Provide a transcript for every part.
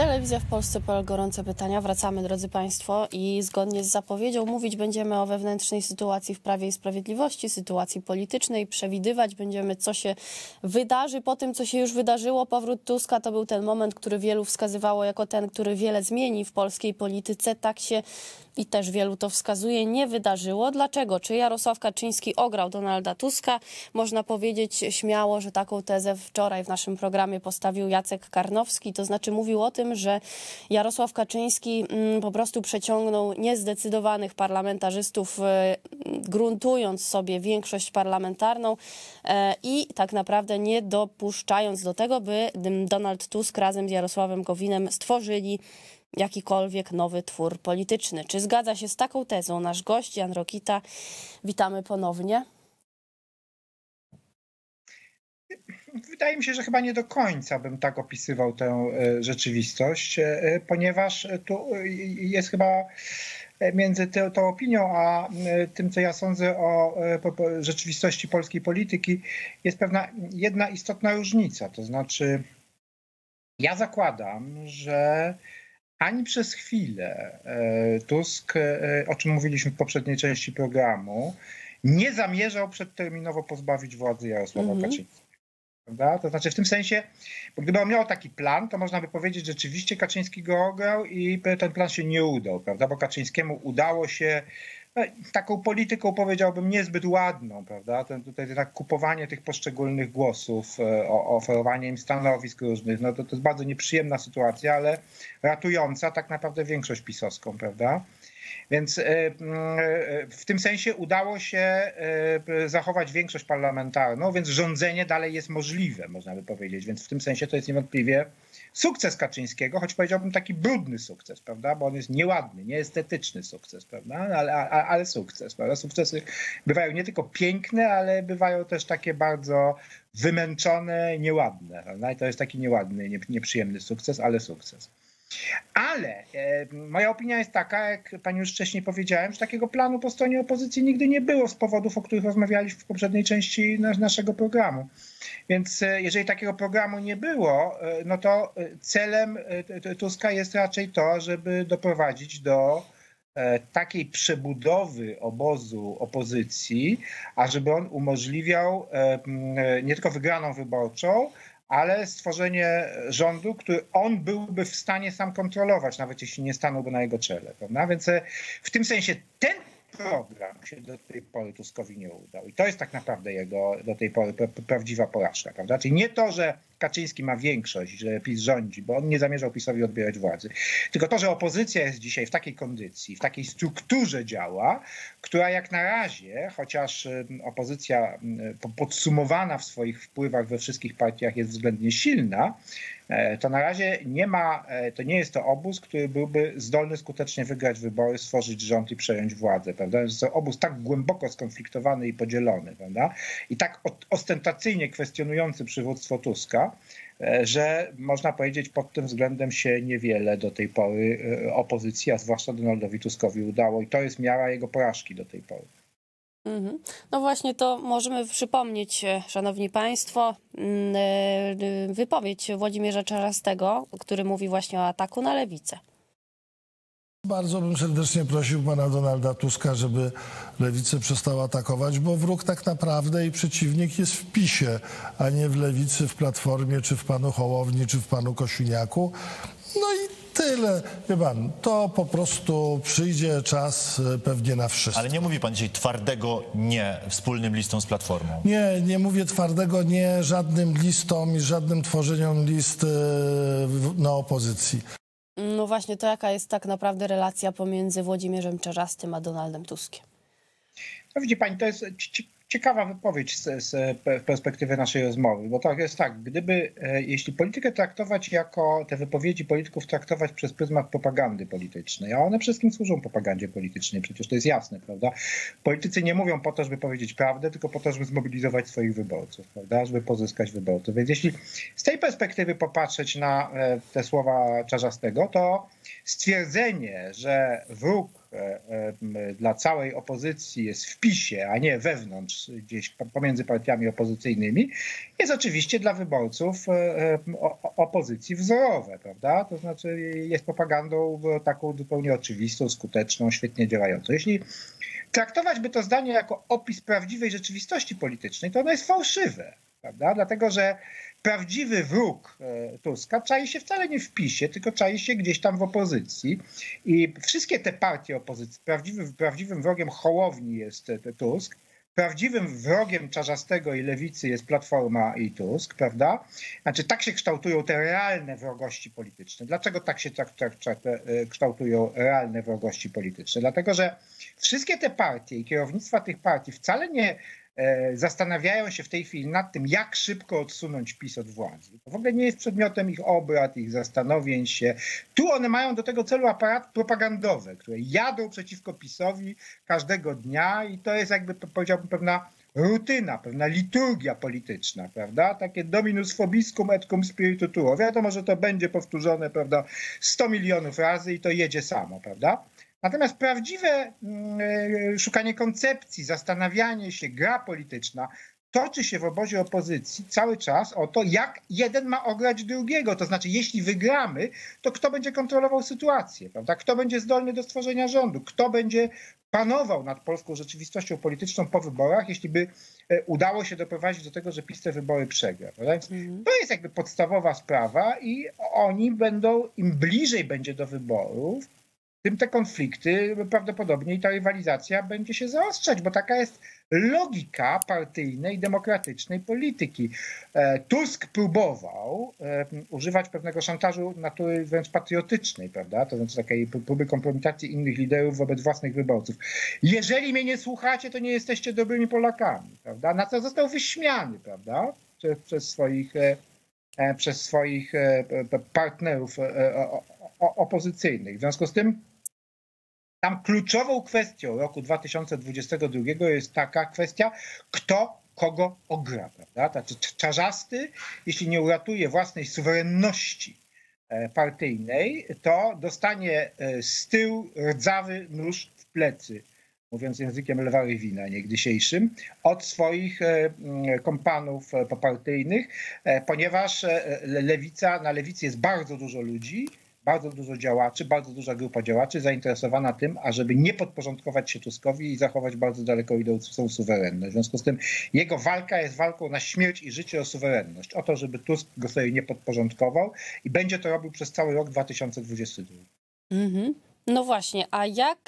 Telewizja w Polsce.pl, gorące pytania. Wracamy, drodzy Państwo, i zgodnie z zapowiedzią mówić będziemy o wewnętrznej sytuacji w Prawie i Sprawiedliwości, sytuacji politycznej. Przewidywać będziemy, co się wydarzy po tym, co się już wydarzyło. Powrót Tuska to był ten moment, który wielu wskazywało jako ten, który wiele zmieni w polskiej polityce. Tak się i też wielu to wskazuje, nie wydarzyło. Dlaczego? Czy Jarosław Kaczyński ograł Donalda Tuska? Można powiedzieć śmiało, że taką tezę wczoraj w naszym programie postawił Jacek Karnowski. To znaczy mówił o tym, że Jarosław Kaczyński po prostu przeciągnął niezdecydowanych parlamentarzystów, gruntując sobie większość parlamentarną i tak naprawdę nie dopuszczając do tego, by Donald Tusk razem z Jarosławem Gowinem stworzyli jakikolwiek nowy twór polityczny. Czy zgadza się z taką tezą nasz gość, Jan Rokita? Witamy ponownie. Wydaje mi się, że chyba nie do końca bym tak opisywał tę rzeczywistość, ponieważ tu jest chyba między tą opinią a tym, co ja sądzę o rzeczywistości polskiej polityki, jest pewna jedna istotna różnica. To znaczy, ja zakładam, że ani przez chwilę Tusk, o czym mówiliśmy w poprzedniej części programu, nie zamierzał przedterminowo pozbawić władzy Jarosława Kaczyńskiego. Prawda? To znaczy w tym sensie, bo gdyby on miał taki plan, to można by powiedzieć, że rzeczywiście Kaczyński go ograł i ten plan się nie udał, prawda? Bo Kaczyńskiemu udało się taką polityką, powiedziałbym, niezbyt ładną, prawda? Tutaj tak kupowanie tych poszczególnych głosów, oferowanie im stanowisk różnych, no to jest bardzo nieprzyjemna sytuacja, ale ratująca tak naprawdę większość pisowską, prawda? Więc w tym sensie udało się zachować większość parlamentarną, więc rządzenie dalej jest możliwe, można by powiedzieć. Więc w tym sensie to jest niewątpliwie sukces Kaczyńskiego, choć powiedziałbym taki brudny sukces, prawda? Bo on jest nieładny, nieestetyczny sukces, prawda? Ale sukces, prawda? Sukcesy bywają nie tylko piękne, ale bywają też takie bardzo wymęczone, nieładne, prawda? I to jest taki nieładny, nieprzyjemny sukces, ale sukces. Ale moja opinia jest taka, jak pani już wcześniej powiedziałem, że takiego planu po stronie opozycji nigdy nie było z powodów, o których rozmawialiśmy w poprzedniej części naszego programu. Więc jeżeli takiego programu nie było, no to celem Tuska jest raczej to, żeby doprowadzić do takiej przebudowy obozu opozycji, a żeby on umożliwiał nie tylko wygraną wyborczą, ale stworzenie rządu, który on byłby w stanie sam kontrolować, nawet jeśli nie stanąłby na jego czele. Prawda? Więc w tym sensie ten program się do tej pory Tuskowi nie udał. I to jest tak naprawdę jego do tej pory prawdziwa porażka. Prawda? Czyli nie to, że Kaczyński ma większość, że PiS rządzi, bo on nie zamierzał PiS-owi odbierać władzy, tylko to, że opozycja jest dzisiaj w takiej kondycji, w takiej strukturze działa, która jak na razie, chociaż opozycja podsumowana w swoich wpływach we wszystkich partiach jest względnie silna, to na razie nie ma, to nie jest to obóz, który byłby zdolny skutecznie wygrać wybory, stworzyć rząd i przejąć władzę. Prawda? Jest to obóz tak głęboko skonfliktowany i podzielony, prawda? I tak ostentacyjnie kwestionujący przywództwo Tuska, że można powiedzieć pod tym względem się niewiele do tej pory opozycji, a zwłaszcza Donaldowi Tuskowi udało i to jest miara jego porażki do tej pory. No właśnie to możemy przypomnieć, szanowni państwo, wypowiedź Włodzimierza Czarzastego, który mówi właśnie o ataku na lewicę. Bardzo bym serdecznie prosił pana Donalda Tuska, żeby lewicę przestał atakować, bo wróg tak naprawdę i przeciwnik jest w PiS-ie, a nie w lewicy, w Platformie, czy w panu Hołowni, czy w panu Kosiniaku. No i tyle. Wie pan, to po prostu przyjdzie czas pewnie na wszystko. Ale nie mówi pan dzisiaj twardego nie wspólnym listom z Platformą. Nie mówię twardego nie żadnym listom i żadnym tworzeniom list na opozycji. No właśnie, to jaka jest tak naprawdę relacja pomiędzy Włodzimierzem Czarzastym a Donaldem Tuskiem? No widzi pani, to jest ciekawa wypowiedź z perspektywy naszej rozmowy, bo tak jest tak, jeśli politykę traktować jako, te wypowiedzi polityków traktować przez pryzmat propagandy politycznej, a one przede wszystkim służą propagandzie politycznej, przecież to jest jasne, prawda? Politycy nie mówią po to, żeby powiedzieć prawdę, tylko po to, żeby zmobilizować swoich wyborców, prawda? Żeby pozyskać wyborców. Więc jeśli z tej perspektywy popatrzeć na te słowa Czarzastego, to stwierdzenie, że wróg dla całej opozycji jest w PiS-ie, a nie wewnątrz, gdzieś pomiędzy partiami opozycyjnymi, jest oczywiście dla wyborców opozycji wzorowe, prawda? To znaczy jest propagandą taką zupełnie oczywistą, skuteczną, świetnie działającą. Jeśli traktować by to zdanie jako opis prawdziwej rzeczywistości politycznej, to ono jest fałszywe, prawda? Dlatego, że prawdziwy wróg Tuska czai się wcale nie w PiS-ie, tylko czai się gdzieś tam w opozycji. I wszystkie te partie opozycji, prawdziwym wrogiem Hołowni jest Tusk, prawdziwym wrogiem Czarzastego i Lewicy jest Platforma i Tusk, prawda? Znaczy tak się kształtują te realne wrogości polityczne. Dlaczego tak się kształtują realne wrogości polityczne? Dlatego, że wszystkie te partie i kierownictwa tych partii wcale nie zastanawiają się w tej chwili nad tym, jak szybko odsunąć PiS od władzy. To w ogóle nie jest przedmiotem ich obrad, ich zastanowień się. Tu one mają do tego celu aparat propagandowy, które jadą przeciwko PiS-owi każdego dnia i to jest jakby, powiedziałbym, pewna rutyna, pewna liturgia polityczna, prawda? Takie dominus vobiscum et cum spiritu tuo. Wiadomo, że to będzie powtórzone, prawda, 100 milionów razy i to jedzie samo, prawda? Natomiast prawdziwe szukanie koncepcji, zastanawianie się, gra polityczna toczy się w obozie opozycji cały czas o to, jak jeden ma ograć drugiego. To znaczy, jeśli wygramy, to kto będzie kontrolował sytuację, prawda? Kto będzie zdolny do stworzenia rządu? Kto będzie panował nad polską rzeczywistością polityczną po wyborach, jeśli by udało się doprowadzić do tego, że PiS te wybory przegra. Prawda? Więc to jest jakby podstawowa sprawa i oni będą, im bliżej będzie do wyborów, tym te konflikty prawdopodobnie i ta rywalizacja będzie się zaostrzać, bo taka jest logika partyjnej, demokratycznej polityki. Tusk próbował używać pewnego szantażu natury wręcz patriotycznej, prawda? To znaczy takiej próby kompromitacji innych liderów wobec własnych wyborców. Jeżeli mnie nie słuchacie, to nie jesteście dobrymi Polakami, prawda? Na co został wyśmiany, prawda? Przez swoich partnerów opozycyjnych. W związku z tym tam kluczową kwestią roku 2022 jest taka kwestia, kto kogo ogra, prawda? Znaczy Czarzasty, jeśli nie uratuje własnej suwerenności partyjnej, to dostanie z tyłu rdzawy nóż w plecy, mówiąc językiem Lewa Rywina niegdysiejszym, od swoich kompanów popartyjnych, ponieważ na lewicy jest bardzo dużo ludzi, bardzo dużo działaczy, bardzo duża grupa działaczy zainteresowana tym, ażeby nie podporządkować się Tuskowi i zachować bardzo daleko idącą suwerenność. W związku z tym jego walka jest walką na śmierć i życie o suwerenność. O to, żeby Tusk go sobie nie podporządkował i będzie to robił przez cały rok 2022. No właśnie, a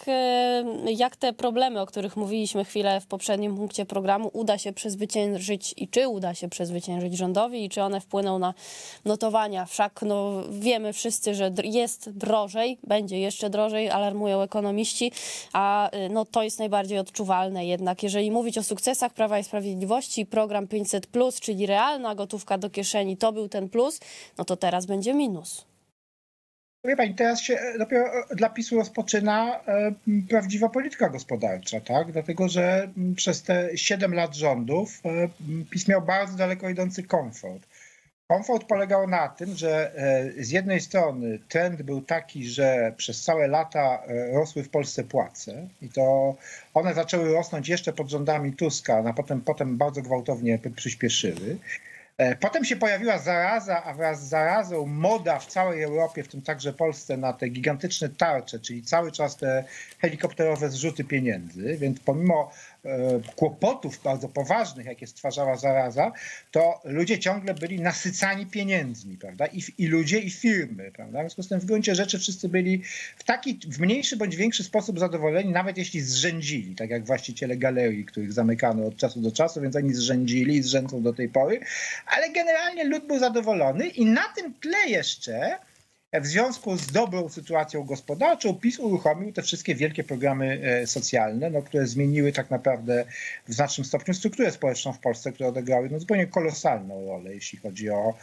jak te problemy, o których mówiliśmy chwilę w poprzednim punkcie programu, uda się przezwyciężyć i czy uda się przezwyciężyć rządowi i czy one wpłyną na notowania? Wszak no, wiemy wszyscy, że jest drożej, będzie jeszcze drożej, alarmują ekonomiści, a no, to jest najbardziej odczuwalne jednak. Jeżeli mówić o sukcesach Prawa i Sprawiedliwości, program 500+, czyli realna gotówka do kieszeni, to był ten plus, no to teraz będzie minus. Wie pani, teraz się dopiero dla PiS-u rozpoczyna prawdziwa polityka gospodarcza, tak? Dlatego, że przez te 7 lat rządów PiS miał bardzo daleko idący komfort. Komfort polegał na tym, że z jednej strony trend był taki, że przez całe lata rosły w Polsce płace i to one zaczęły rosnąć jeszcze pod rządami Tuska, a potem bardzo gwałtownie przyspieszyły. Potem się pojawiła zaraza, a wraz z zarazą moda w całej Europie, w tym także Polsce, na te gigantyczne tarcze, czyli cały czas te helikopterowe zrzuty pieniędzy, więc pomimo kłopotów bardzo poważnych, jakie stwarzała zaraza, to ludzie ciągle byli nasycani pieniędzmi, prawda? I ludzie, i firmy, prawda? W związku z tym w gruncie rzeczy wszyscy byli w mniejszy bądź większy sposób zadowoleni, nawet jeśli zrzędzili, tak jak właściciele galerii, których zamykano od czasu do czasu, więc oni zrzędzili i zrzędzą do tej pory, ale generalnie lud był zadowolony i na tym tle jeszcze w związku z dobrą sytuacją gospodarczą PiS uruchomił te wszystkie wielkie programy socjalne, no, które zmieniły tak naprawdę w znacznym stopniu strukturę społeczną w Polsce, które odegrały no, zupełnie kolosalną rolę, jeśli chodzi o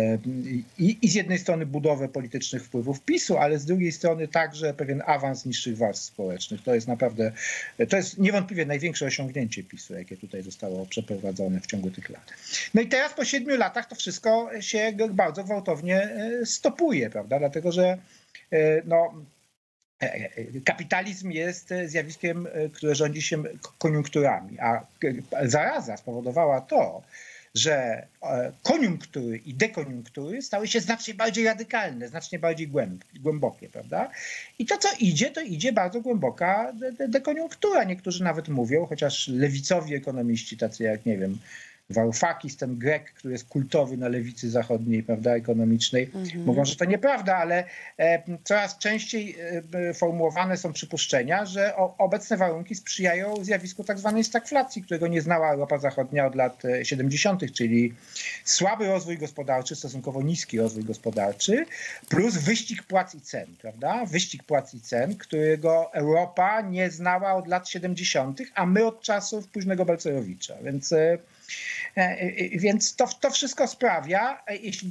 i z jednej strony budowę politycznych wpływów PiS-u, ale z drugiej strony także pewien awans niższych warstw społecznych. To jest niewątpliwie największe osiągnięcie PiS-u, jakie tutaj zostało przeprowadzone w ciągu tych lat. No i teraz po 7 latach to wszystko się bardzo gwałtownie stopuje, prawda? Dlatego, że no, kapitalizm jest zjawiskiem, które rządzi się koniunkturami, a zaraza spowodowała to, że koniunktury i dekoniunktury stały się znacznie bardziej radykalne, znacznie bardziej głębokie, prawda? I to, co idzie, to idzie bardzo głęboka dekoniunktura. Niektórzy nawet mówią, chociaż lewicowi ekonomiści, tacy jak, nie wiem, Varoufakis, ten Grek, który jest kultowy na lewicy zachodniej, prawda, ekonomicznej, mówią, że to nieprawda, ale coraz częściej formułowane są przypuszczenia, że obecne warunki sprzyjają zjawisku tak zwanej stagflacji, którego nie znała Europa Zachodnia od lat 70., czyli słaby rozwój gospodarczy, stosunkowo niski rozwój gospodarczy, plus wyścig płac i cen, prawda? Wyścig płac i cen, którego Europa nie znała od lat 70., a my od czasów późnego Balcerowicza, więc to wszystko sprawia, jeśli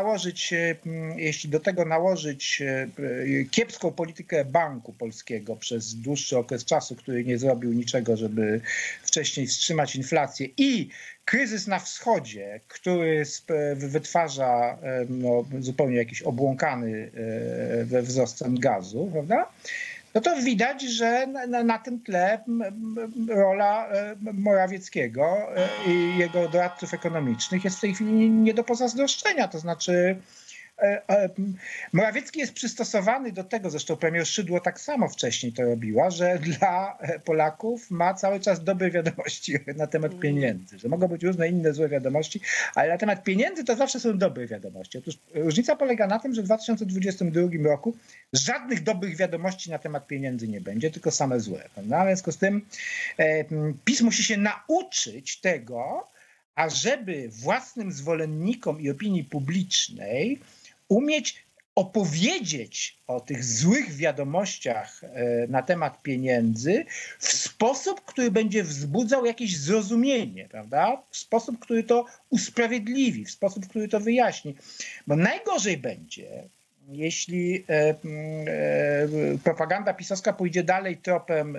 do tego nałożyć kiepską politykę banku polskiego przez dłuższy okres czasu, który nie zrobił niczego, żeby wcześniej wstrzymać inflację, i kryzys na wschodzie, który wytwarza zupełnie jakiś obłąkany wzrost cen gazu, prawda? No to widać, że na tym tle rola Morawieckiego i jego doradców ekonomicznych jest w tej chwili nie do pozazdroszczenia. To znaczy Morawiecki jest przystosowany do tego, zresztą premier Szydło tak samo wcześniej to robiła, że dla Polaków ma cały czas dobre wiadomości na temat pieniędzy, że mogą być różne inne złe wiadomości, ale na temat pieniędzy to zawsze są dobre wiadomości. Otóż różnica polega na tym, że w 2022 roku żadnych dobrych wiadomości na temat pieniędzy nie będzie, tylko same złe. No, a w związku z tym PiS musi się nauczyć tego, ażeby własnym zwolennikom i opinii publicznej umieć opowiedzieć o tych złych wiadomościach na temat pieniędzy w sposób, który będzie wzbudzał jakieś zrozumienie, prawda? W sposób, który to usprawiedliwi, w sposób, który to wyjaśni. Bo najgorzej będzie, jeśli propaganda pisowska pójdzie dalej tropem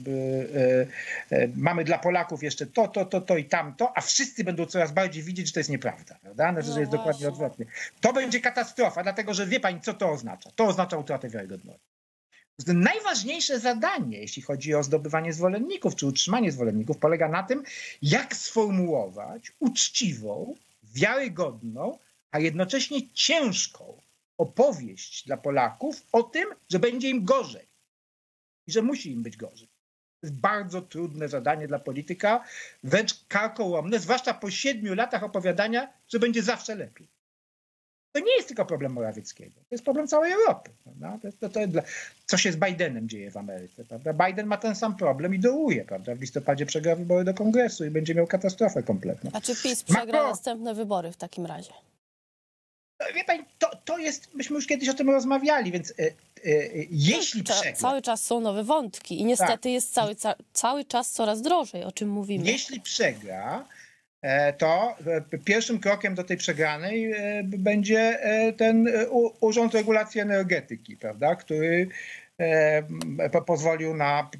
mamy dla Polaków jeszcze to i tamto, a wszyscy będą coraz bardziej widzieć, że to jest nieprawda, prawda? Znaczy, że jest dokładnie odwrotnie. To będzie katastrofa, dlatego że wie pani, co to oznacza? To oznacza utratę wiarygodności. Najważniejsze zadanie, jeśli chodzi o zdobywanie zwolenników czy utrzymanie zwolenników, polega na tym, jak sformułować uczciwą, wiarygodną, a jednocześnie ciężką opowieść dla Polaków o tym, że będzie im gorzej i że musi im być gorzej. To jest bardzo trudne zadanie dla polityka, wręcz karkołomne, zwłaszcza po 7 latach opowiadania, że będzie zawsze lepiej. To nie jest tylko problem Morawieckiego, to jest problem całej Europy. Co się z Bidenem dzieje w Ameryce? Prawda? Biden ma ten sam problem i dołuje. Prawda? W listopadzie przegra wybory do Kongresu i będzie miał katastrofę kompletną. A czy PiS przegra następne wybory w takim razie? Wie pani, to jest, myśmy już kiedyś o tym rozmawiali, więc jeśli przegra... Cały czas są nowe wątki i niestety jest cały czas coraz drożej, o czym mówimy. Jeśli przegra, to pierwszym krokiem do tej przegranej będzie ten Urząd Regulacji Energetyki, prawda, który pozwolił na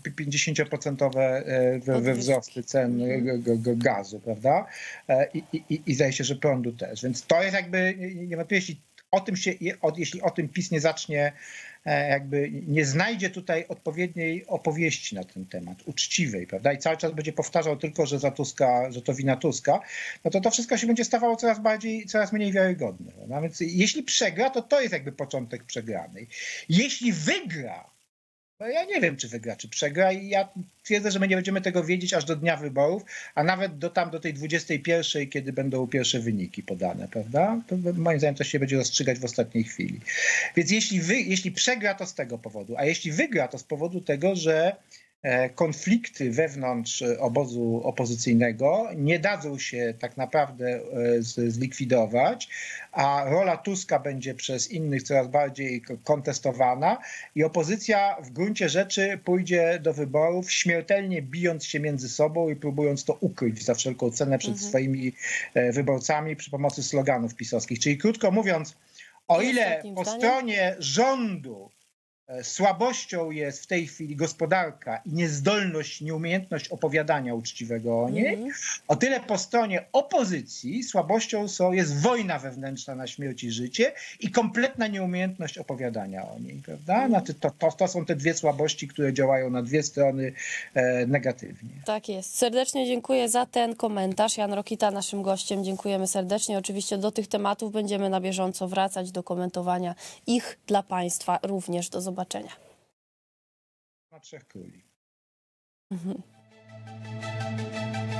50% wzrosty cen gazu, prawda? I zdaje się, że prądu też. Więc to jest jakby, niewątpliwie, jeśli o tym PiS nie zacznie, jakby nie znajdzie tutaj odpowiedniej opowieści na ten temat, uczciwej, prawda? I cały czas będzie powtarzał tylko, że za Tuska, że to wina Tuska, no to wszystko się będzie stawało coraz mniej wiarygodne. No więc jeśli przegra, to jest jakby początek przegranej. Jeśli wygra, no ja nie wiem, czy wygra, czy przegra, i ja twierdzę, że my nie będziemy tego wiedzieć aż do dnia wyborów, a nawet do tej 21, kiedy będą pierwsze wyniki podane, prawda? To moim zdaniem to się będzie rozstrzygać w ostatniej chwili. Więc jeśli przegra, to z tego powodu, a jeśli wygra, to z powodu tego, że konflikty wewnątrz obozu opozycyjnego nie dadzą się tak naprawdę zlikwidować, a rola Tuska będzie przez innych coraz bardziej kontestowana i opozycja w gruncie rzeczy pójdzie do wyborów śmiertelnie bijąc się między sobą i próbując to ukryć za wszelką cenę przed swoimi wyborcami przy pomocy sloganów pisowskich. Czyli krótko mówiąc, o ile po stronie rządu słabością jest w tej chwili gospodarka i niezdolność, nieumiejętność opowiadania uczciwego o niej, o tyle po stronie opozycji słabością jest wojna wewnętrzna na śmierć i życie i kompletna nieumiejętność opowiadania o niej, prawda? To są te dwie słabości, które działają na dwie strony negatywnie. Tak jest. Serdecznie dziękuję za ten komentarz. Jan Rokita naszym gościem. Dziękujemy serdecznie. Oczywiście do tych tematów będziemy na bieżąco wracać, do komentowania ich dla Państwa również. Do zobaczenia. Na Trzech Króli.